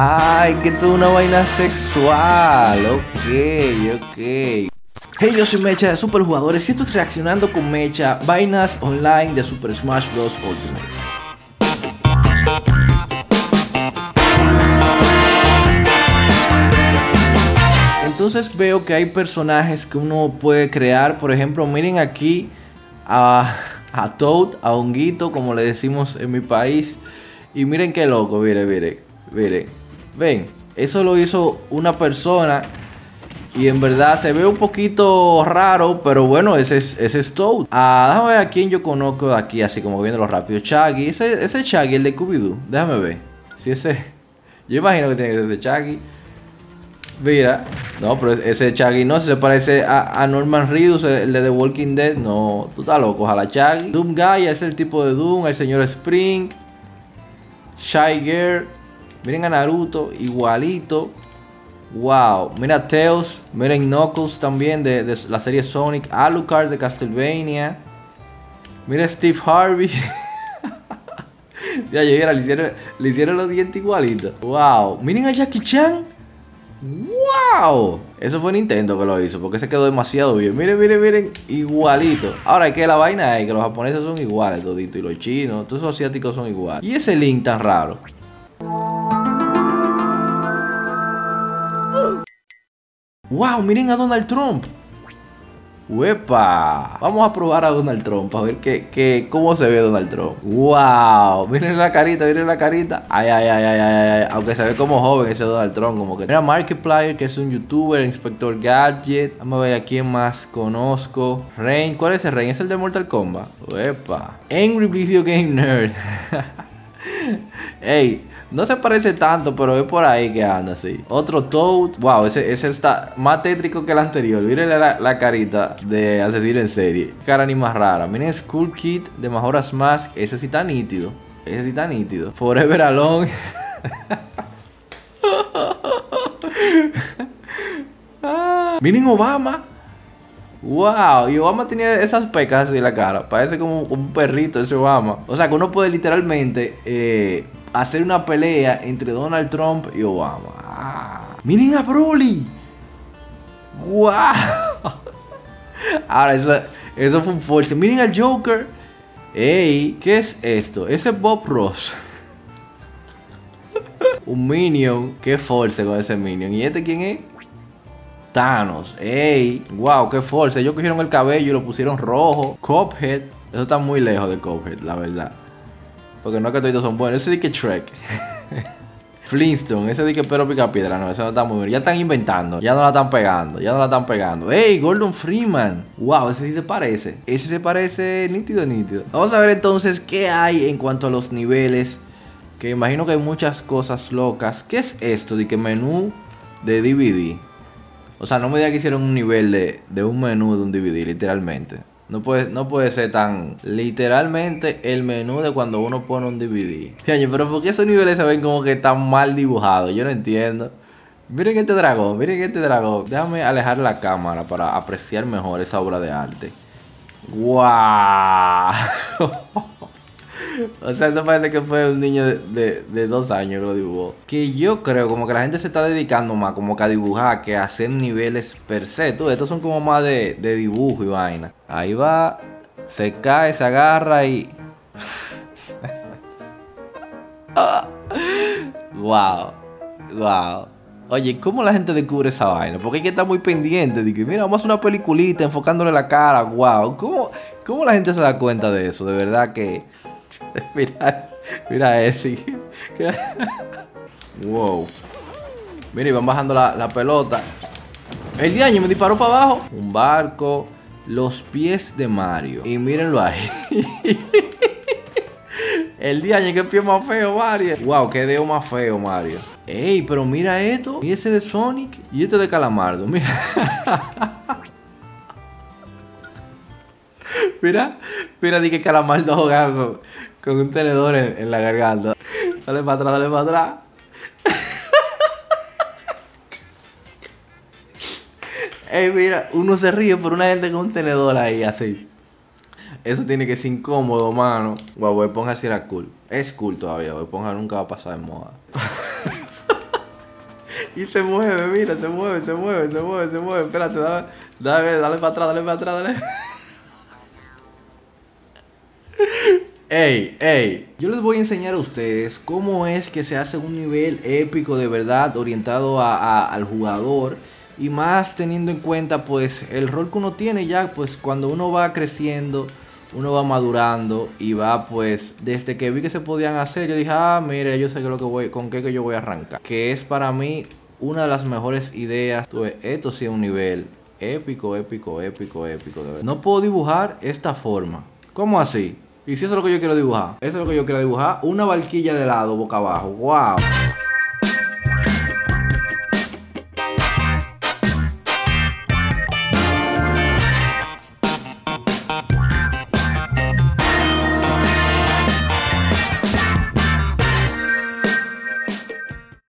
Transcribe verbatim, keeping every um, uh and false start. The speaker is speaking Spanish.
Ay, que esto es una vaina sexual. Ok, ok. Hey, yo soy Mecha de Super Jugadores y esto es Reaccionando con Mecha, vainas online de Super Smash Bros. Ultimate. Entonces veo que hay personajes que uno puede crear. Por ejemplo, miren aquí a, a Toad, a Honguito, como le decimos en mi país. Y miren qué loco, miren, miren, miren. Ven, eso lo hizo una persona. Y en verdad se ve un poquito raro, pero bueno, ese es, ese es Toad. Ah, déjame ver a quién yo conozco de aquí, así como viéndolo rápido. Shaggy, ese, ese Shaggy, el de Scooby-Doo. Déjame ver. Si ese... Yo imagino que tiene que ser ese Shaggy. Mira, no, pero ese Shaggy no se parece a, a Norman Reedus, el de The Walking Dead. No, tú estás loco, ojalá Shaggy. Doom Guy es el tipo de Doom, el señor Spring. Shy Girl. Miren a Naruto, igualito. Wow, mira Tails, miren Knuckles también de, de la serie Sonic. Alucard de Castlevania. Mira Steve Harvey. Ya llegué, le hicieron, le hicieron los dientes igualitos. Wow, miren a Jackie Chan. ¡Wow! Eso fue Nintendo que lo hizo, porque se quedó demasiado bien. Miren, miren, miren, igualito. Ahora es que la vaina es que los japoneses son iguales toditos, y los chinos, todos los asiáticos son iguales. Y ese Link tan raro. ¡Wow! Miren a Donald Trump. ¡Uepa! Vamos a probar a Donald Trump, a ver qué, qué, cómo se ve Donald Trump. ¡Wow! Miren la carita, miren la carita. Ay, ay, ay, ay, ay, ay. Aunque se ve como joven ese Donald Trump, como que... Mira Markiplier, que es un youtuber, Inspector Gadget. Vamos a ver a quién más conozco. Rain, ¿cuál es el Rain? ¿Es el de Mortal Kombat? ¡Uepa! Angry Video Game Nerd. ¡Ey! No se parece tanto, pero es por ahí que anda así. Otro Toad. Wow, ese, ese está más tétrico que el anterior. Miren la, la carita de asesino en serie. Cara ni más rara. Miren Skull Kid de Majora's Mask. Ese sí está nítido. Ese sí está nítido. Forever Alone. Ah, miren Obama. Wow, y Obama tenía esas pecas así en la cara. Parece como, como un perrito ese Obama. O sea que uno puede literalmente eh, hacer una pelea entre Donald Trump y Obama. Ah, miren a Broly. Wow. Ahora eso, eso fue un force. Miren al Joker. Ey, ¿qué es esto? Ese es Bob Ross. Un Minion. Qué force con ese Minion. ¿Y este quién es? Thanos, ey, wow, qué fuerza. Ellos cogieron el cabello y lo pusieron rojo. Cuphead, eso está muy lejos de Cuphead, la verdad. Porque no es que todos son buenos. Ese di que Shrek. Flintstone, ese di que Pero Picapiedra. No, eso no está muy bien. Ya están inventando, ya no la están pegando, ya no la están pegando. Ey, Gordon Freeman. Wow, ese sí se parece. Ese se parece nítido, nítido. Vamos a ver entonces qué hay en cuanto a los niveles. Que imagino que hay muchas cosas locas. ¿Qué es esto? De que menú de D V D. O sea, no me diga que hicieron un nivel de, de un menú de un D V D, literalmente. No puede, no puede ser tan... Literalmente el menú de cuando uno pone un D V D. Oye, pero ¿por qué esos niveles se ven como que están mal dibujados? Yo no entiendo. Miren este dragón, miren este dragón. Déjame alejar la cámara para apreciar mejor esa obra de arte. ¡Guau! O sea, eso parece que fue un niño de, de, de dos años que lo dibujó. Que yo creo como que la gente se está dedicando más como que a dibujar que a hacer niveles per se. Tú, estos son como más de, de dibujo y vaina. Ahí va, se cae, se agarra y... Wow, wow. Oye, ¿cómo la gente descubre esa vaina? Porque hay que estar muy pendiente de que, mira, vamos a hacer una peliculita enfocándole la cara. Wow, ¿cómo, cómo la gente se da cuenta de eso? De verdad que... Mira, mira ese. Wow. Mira, y van bajando la, la pelota. El diaño me disparó para abajo. Un barco. Los pies de Mario. Y mírenlo ahí. El diaño, qué pie más feo, Mario. Wow, qué dedo más feo, Mario. Ey, pero mira esto. Y ese de Sonic. Y este de Calamardo. Mira. Mira, mira, di que Calamardo jugando con, con un tenedor en, en la garganta. Dale para atrás, dale para atrás. Ey, mira, uno se ríe por una gente con un tenedor ahí, así. Eso tiene que ser incómodo, mano. Guau, Bob Esponja sí era cool. Es cool todavía, Bob Esponja nunca va a pasar de moda. Y se mueve, mira, se mueve, se mueve, se mueve, se mueve. Espérate, dale, dale, dale para atrás, dale para atrás, dale. Ey, ey, yo les voy a enseñar a ustedes cómo es que se hace un nivel épico de verdad orientado a, a, al jugador. Y más teniendo en cuenta pues el rol que uno tiene ya, pues cuando uno va creciendo, uno va madurando y va pues, desde que vi que se podían hacer, yo dije, ah, mire, yo sé que lo que voy, con qué que yo voy a arrancar. Que es para mí una de las mejores ideas. Pues, esto sí es un nivel épico, épico, épico, épico. De verdad. No puedo dibujar esta forma. ¿Cómo así? Y si eso es lo que yo quiero dibujar. Eso es lo que yo quiero dibujar. Una barquilla de lado, boca abajo. ¡Wow!